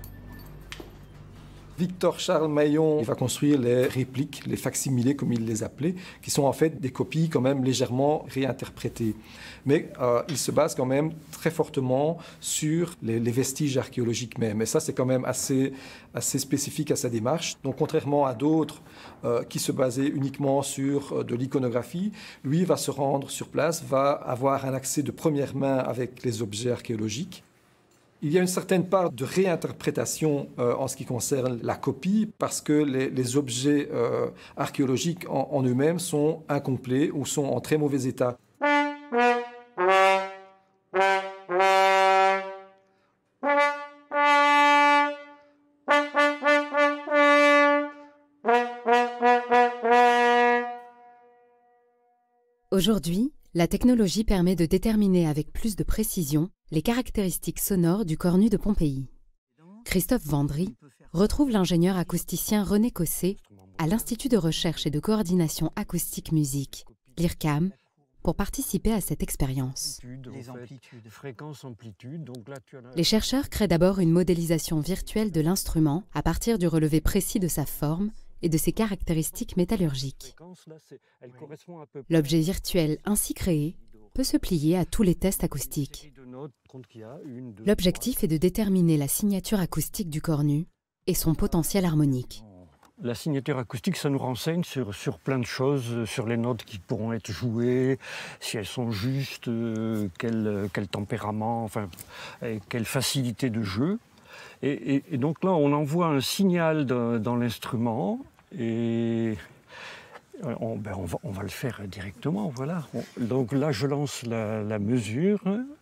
Victor Charles Maillon va construire les répliques, les facsimilés comme il les appelait, qui sont en fait des copies quand même légèrement réinterprétées. Mais euh, il se base quand même très fortement sur les, les vestiges archéologiques même. Et ça, c'est quand même assez, assez spécifique à sa démarche. Donc contrairement à d'autres euh, qui se basaient uniquement sur euh, de l'iconographie, lui va se rendre sur place, va avoir un accès de première main avec les objets archéologiques. Il y a une certaine part de réinterprétation euh, en ce qui concerne la copie parce que les, les objets euh, archéologiques en, en eux-mêmes sont incomplets ou sont en très mauvais état. Aujourd'hui, la technologie permet de déterminer avec plus de précision les caractéristiques sonores du cornu de Pompéi. Christophe Vendry retrouve l'ingénieur acousticien René Cossé à l'Institut de recherche et de coordination acoustique musique, l'I R C A M, pour participer à cette expérience. Les chercheurs créent d'abord une modélisation virtuelle de l'instrument à partir du relevé précis de sa forme et de ses caractéristiques métallurgiques. L'objet virtuel ainsi créé peut se plier à tous les tests acoustiques. L'objectif est de déterminer la signature acoustique du cornu et son potentiel harmonique. La signature acoustique, ça nous renseigne sur, sur plein de choses, sur les notes qui pourront être jouées, si elles sont justes, euh, quel, quel tempérament, enfin, quelle facilité de jeu. Et, et, et donc là, on envoie un signal dans, dans l'instrument et on, ben on, va, on va le faire directement. Voilà. On, donc là, je lance la, la mesure.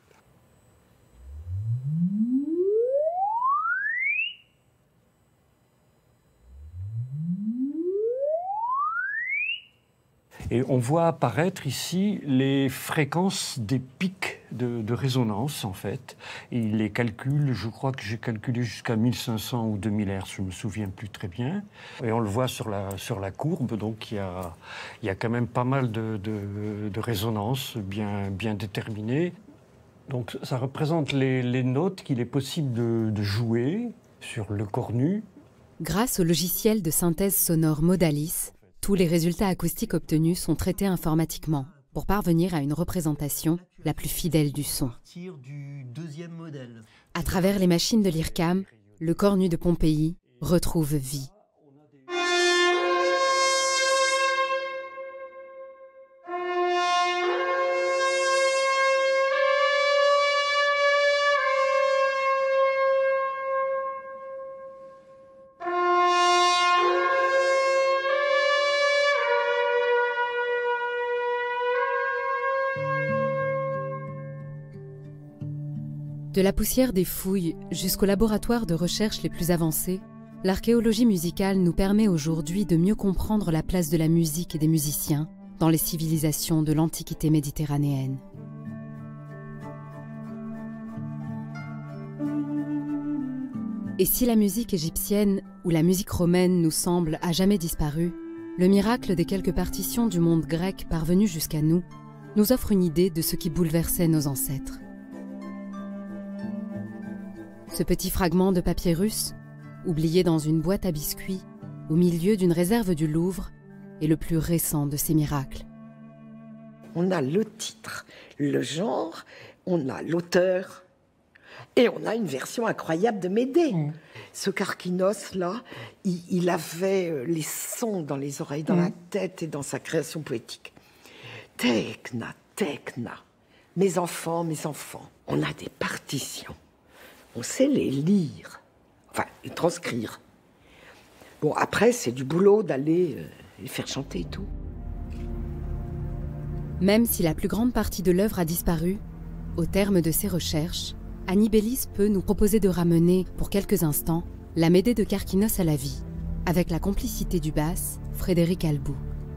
Et on voit apparaître ici les fréquences des pics de, de résonance, en fait. Et il les calcule, je crois que j'ai calculé jusqu'à mille cinq cents ou deux mille hertz, je ne me souviens plus très bien. Et on le voit sur la, sur la courbe, donc il y a, il y a quand même pas mal de, de, de résonances bien, bien déterminées. Donc ça représente les, les notes qu'il est possible de, de jouer sur le cornu. Grâce au logiciel de synthèse sonore Modalis, tous les résultats acoustiques obtenus sont traités informatiquement pour parvenir à une représentation la plus fidèle du son. À travers les machines de l'I R C A M, le cornu de Pompéi retrouve vie. De la poussière des fouilles jusqu'au laboratoire de recherche les plus avancés, l'archéologie musicale nous permet aujourd'hui de mieux comprendre la place de la musique et des musiciens dans les civilisations de l'Antiquité méditerranéenne. Et si la musique égyptienne ou la musique romaine nous semble à jamais disparue, le miracle des quelques partitions du monde grec parvenues jusqu'à nous nous offre une idée de ce qui bouleversait nos ancêtres. Ce petit fragment de papyrus, oublié dans une boîte à biscuits, au milieu d'une réserve du Louvre, est le plus récent de ces miracles. On a le titre, le genre, on a l'auteur, et on a une version incroyable de Médée. Mmh. Ce Karkinos-là, il, il avait les sons dans les oreilles, dans mmh. la tête et dans sa création poétique. Tekna, tekna, mes enfants, mes enfants, on a des partitions. On sait les lire, enfin, les transcrire. Bon, après, c'est du boulot d'aller euh, les faire chanter et tout. Même si la plus grande partie de l'œuvre a disparu, au terme de ses recherches, Annie Bélis peut nous proposer de ramener, pour quelques instants, la Médée de Carquinos à la vie, avec la complicité du basse, Frédéric Albou.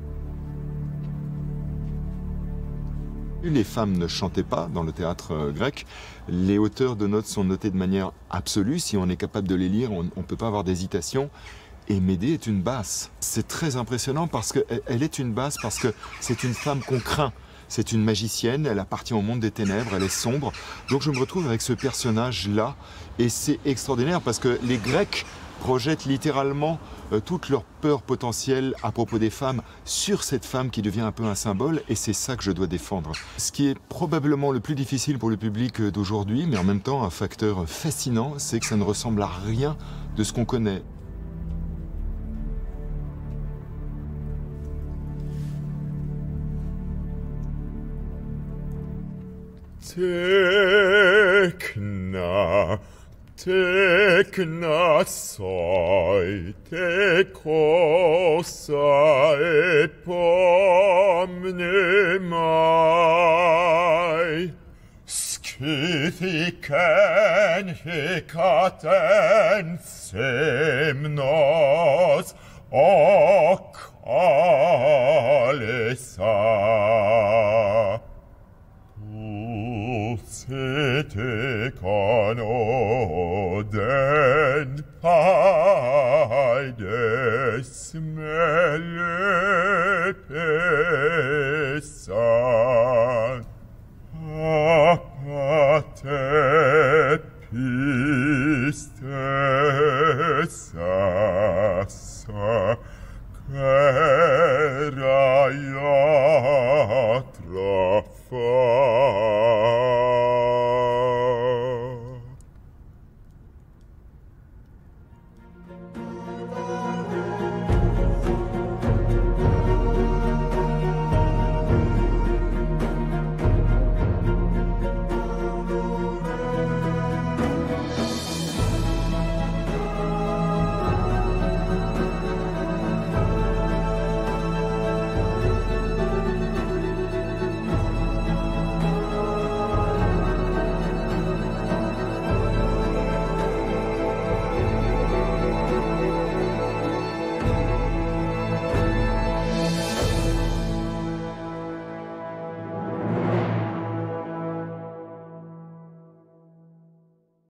Les femmes ne chantaient pas dans le théâtre grec. Les hauteurs de notes sont notées de manière absolue. Si on est capable de les lire, on ne peut pas avoir d'hésitation. Et Médée est une basse. C'est très impressionnant parce qu'elle est une basse, parce que c'est une femme qu'on craint. C'est une magicienne, elle appartient au monde des ténèbres, elle est sombre. Donc je me retrouve avec ce personnage-là. Et c'est extraordinaire parce que les Grecs projettent littéralement euh, toute leur peur potentielle à propos des femmes sur cette femme qui devient un peu un symbole, et c'est ça que je dois défendre. Ce qui est probablement le plus difficile pour le public d'aujourd'hui, mais en même temps un facteur fascinant, c'est que ça ne ressemble à rien de ce qu'on connaît. Tekna, tekna soi, tekosa et pomne mai. Scythiken hekaten semnos, ok alesa. Sete con oden paides mele pesan. Apatet pistes